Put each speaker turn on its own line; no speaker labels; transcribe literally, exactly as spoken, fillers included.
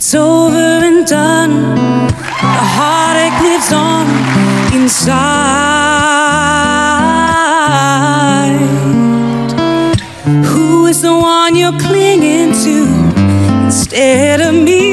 It's over and done. The heartache lives on inside. Who is the one you're clinging to instead of me?